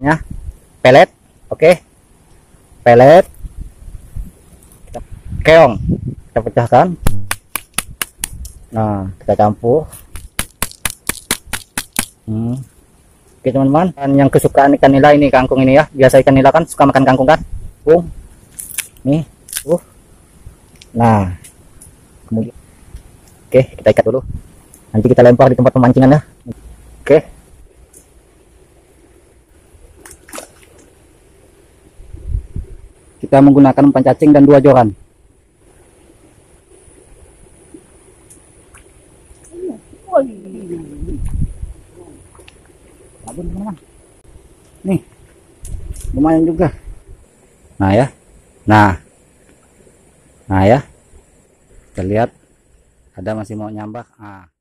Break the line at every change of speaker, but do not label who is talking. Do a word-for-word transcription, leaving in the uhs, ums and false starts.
ya, pelet. Oke, pelet keong kita pecahkan. Nah, kita campur. hmm. Oke teman-teman, yang kesukaan ikan nila ini kangkung ini ya, biasa ikan nila kan suka makan kangkung kan, bung nih. uh nah kemudian oke, kita ikat dulu, nanti kita lempar di tempat pemancingan ya. Oke, kita menggunakan umpan cacing dan dua joran. Nih, lumayan juga. Nah ya, nah, nah ya, kita lihat ada masih mau nyambak. Ah.